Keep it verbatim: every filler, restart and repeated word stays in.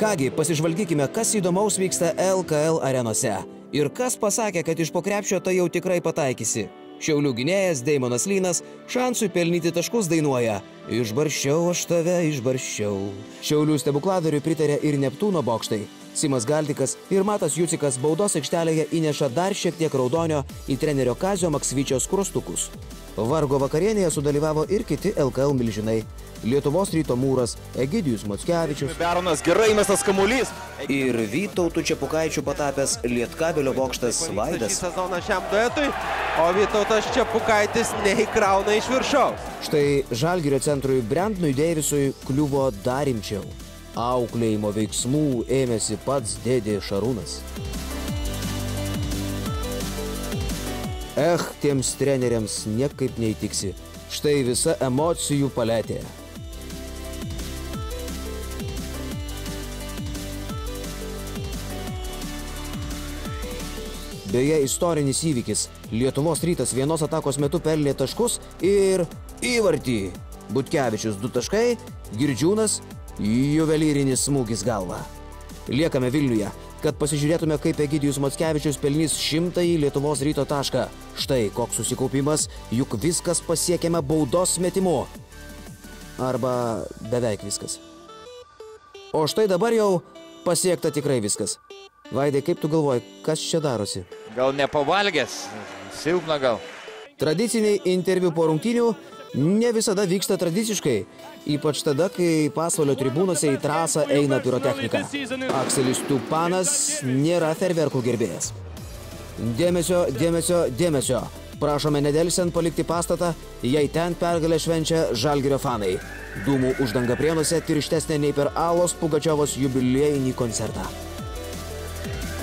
Kągi, pasižvalgykime, kas įdomaus vyksta L K L arenose. Ir kas pasakė, kad iš po krepšio tai jau tikrai pataikysi. Šiaulių gynėjas Deimonas Lynas šansui pelnyti taškus dainuoja Išbarščiau aš tave, išbarščiau. Šiaulių stebukladariui pritarė ir Neptūno bokštai. Simas Galdikas ir Matas Jucikas baudos aikštelėje įneša dar šiek tiek raudonio į trenerio Kazio Maksvyčio skruostukus. Vargo vakarienėje sudalyvavo ir kiti L K L milžinai. Lietuvos Ryto Mūras, Egidijus Mockevičius Beronas gerai mestas kamuolys. Ir Vytautų Čepukaičių patapęs Lietkabelio bokštas Vaidas. Sezoną šiam duetui, o Vytautas Čepukaitis neįkrauna iš viršaus. Štai Žalgirio centrui Brendonui Deivisui kliuvo dar rimčiau. Auklėjimo veiksmų ėmėsi pats dėdė Šarūnas. Ech, tiems treneriams niekaip neįtiksi. Štai visa emocijų paletė. Beje, istorinis įvykis. Lietuvos Rytas vienos atakos metu pelnė taškus ir įvartį. Butkevičius du taškai, Girdžiūnas juvelyrinis smūgis galva. Liekame Vilniuje, kad pasižiūrėtume, kaip Egidijus Mockevičius pelnys šimtąjį Lietuvos Ryto tašką. Štai koks susikaupimas, juk viskas pasiekėme baudos metimu. Arba beveik viskas. O štai dabar jau pasiekta tikrai viskas. Vaidai, kaip tu galvoji, kas čia darosi? Gal nepavalgęs, silpna gal. Tradiciniai interviu po rungtynių ne visada vyksta tradiciškai, ypač tada, kai pasvalio tribūnose į trasą eina pirotechnika. Akselis Tupanas nėra ferverkų gerbėjas. Dėmesio, dėmesio, dėmesio. Prašome nedelsiant palikti pastatą, jei ten pergalę švenčia Žalgirio fanai. Dūmų uždanga Prienuose tirštesnė nei per Alos Pugačiovos jubiliejinį koncertą.